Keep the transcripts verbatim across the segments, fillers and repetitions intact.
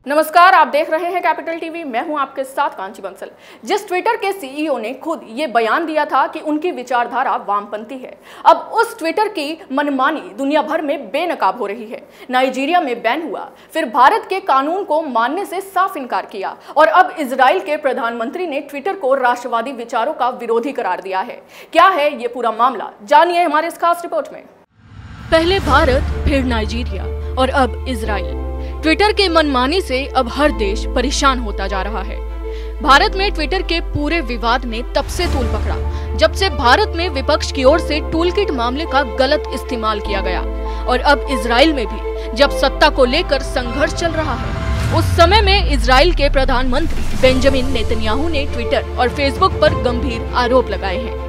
नमस्कार, आप देख रहे हैं कैपिटल टीवी। मैं हूं आपके साथ कांची बंसल। जिस ट्विटर के सीईओ ने खुद ये बयान दिया था कि उनकी विचारधारा वामपंथी है, अब उस ट्विटर की मनमानी दुनिया भर में बेनकाब हो रही है। नाइजीरिया में बैन हुआ, फिर भारत के कानून को मानने से साफ इनकार किया और अब इजराइल के प्रधानमंत्री ने ट्विटर को राष्ट्रवादी विचारों का विरोधी करार दिया है। क्या है ये पूरा मामला, जानिए हमारे इस खास रिपोर्ट में। पहले भारत, फिर नाइजीरिया और अब इजराइल। ट्विटर के मनमानी से अब हर देश परेशान होता जा रहा है। भारत में ट्विटर के पूरे विवाद ने तब से तूल पकड़ा जब से भारत में विपक्ष की ओर से टूलकिट मामले का गलत इस्तेमाल किया गया और अब इजराइल में भी जब सत्ता को लेकर संघर्ष चल रहा है। उस समय में इजराइल के प्रधानमंत्री बेंजामिन नेतन्याहू ने ट्विटर और फेसबुक पर गंभीर आरोप लगाए हैं।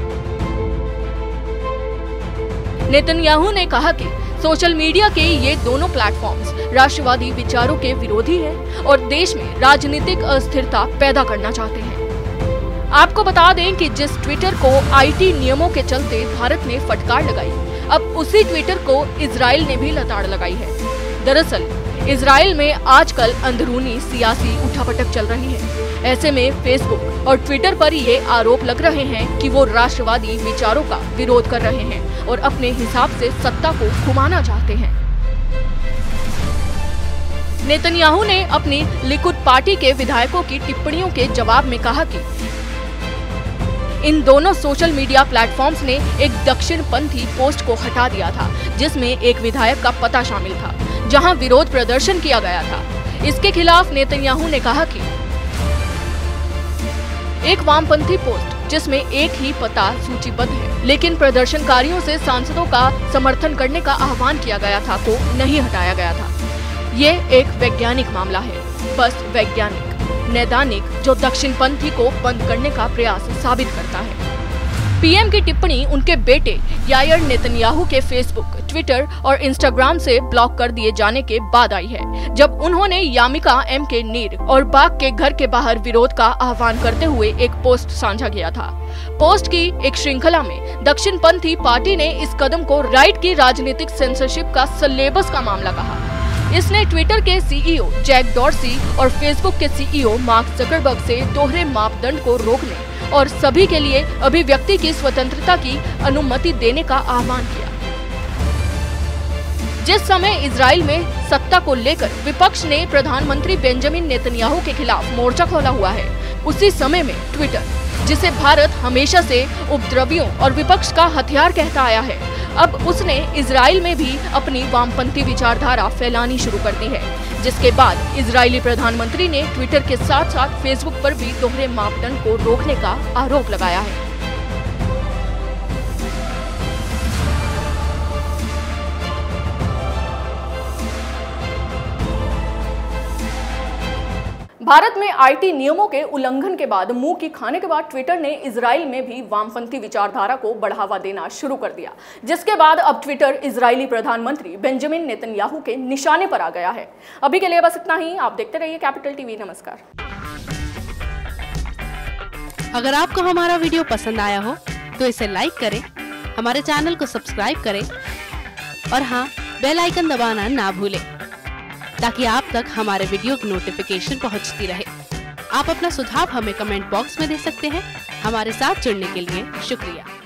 नेतन्याहू ने कहा कि सोशल मीडिया के ये दोनों प्लेटफॉर्म्स राष्ट्रवादी विचारों के विरोधी हैं और देश में राजनीतिक अस्थिरता पैदा करना चाहते हैं। आपको बता दें कि जिस ट्विटर को आईटी नियमों के चलते भारत ने फटकार लगाई, अब उसी ट्विटर को इजराइल ने भी लताड़ लगाई है। दरअसल इजराइल में आजकल अंदरूनी सियासी उठापटक चल रही है। ऐसे में फेसबुक और ट्विटर पर ये आरोप लग रहे हैं कि वो राष्ट्रवादी विचारों का विरोध कर रहे हैं और अपने हिसाब से सत्ता को घुमाना चाहते हैं। नेतन्याहू ने अपनी लिकुड पार्टी के विधायकों की टिप्पणियों के जवाब में कहा कि इन दोनों सोशल मीडिया प्लेटफॉर्म्स ने एक दक्षिणपंथी पोस्ट को हटा दिया था जिसमें एक विधायक का पता शामिल था, जहां विरोध प्रदर्शन किया गया था। इसके खिलाफ नेतन्याहू ने कहा कि एक वामपंथी पोस्ट जिसमें एक ही पता सूचीबद्ध है लेकिन प्रदर्शनकारियों से सांसदों का समर्थन करने का आह्वान किया गया था को नहीं हटाया गया था। ये एक वैज्ञानिक मामला है, बस वैज्ञानिक नैदानिक जो दक्षिणपंथी को बंद करने का प्रयास साबित करता है। पीएम की टिप्पणी उनके बेटे यायर नेतन्याहू के फेसबुक, ट्विटर और इंस्टाग्राम से ब्लॉक कर दिए जाने के बाद आई है, जब उन्होंने यामिका एम के नीर और बाग के घर के बाहर विरोध का आह्वान करते हुए एक पोस्ट साझा किया था। पोस्ट की एक श्रृंखला में दक्षिणपंथी पार्टी ने इस कदम को राइट की राजनीतिक सेंसरशिप का सलेबस का मामला कहा। इसने ट्विटर के सीईओ जैक डॉर्सी और फेसबुक के सीईओ मार्क जकरबर्ग से दोहरे मापदंड को रोकने और सभी के लिए अभिव्यक्ति की स्वतंत्रता की अनुमति देने का आह्वान किया। जिस समय इजराइल में सत्ता को लेकर विपक्ष ने प्रधानमंत्री बेंजामिन नेतन्याहू के खिलाफ मोर्चा खोला हुआ है, उसी समय में ट्विटर, जिसे भारत हमेशा से उपद्रवियों और विपक्ष का हथियार कहता आया है, अब उसने इजराइल में भी अपनी वामपंथी विचारधारा फैलानी शुरू कर दी है, जिसके बाद इजरायली प्रधानमंत्री ने ट्विटर के साथ साथ फेसबुक पर भी दोहरे मापदंड को रोकने का आरोप लगाया है। भारत में आईटी नियमों के उल्लंघन के बाद मुंह की खाने के बाद ट्विटर ने इजराइल में भी वामपंथी विचारधारा को बढ़ावा देना शुरू कर दिया, जिसके बाद अब ट्विटर इजरायली प्रधानमंत्री बेंजामिन नेतन्याहू के निशाने पर आ गया है। अभी के लिए बस इतना ही। आप देखते रहिए कैपिटल टीवी। नमस्कार। अगर आपको हमारा वीडियो पसंद आया हो तो इसे लाइक करें, हमारे चैनल को सब्सक्राइब करें और हाँ, बेल आइकन दबाना ना भूलें ताकि आप तक हमारे वीडियो की नोटिफिकेशन पहुंचती रहे। आप अपना सुझाव हमें कमेंट बॉक्स में दे सकते हैं। हमारे साथ जुड़ने के लिए शुक्रिया।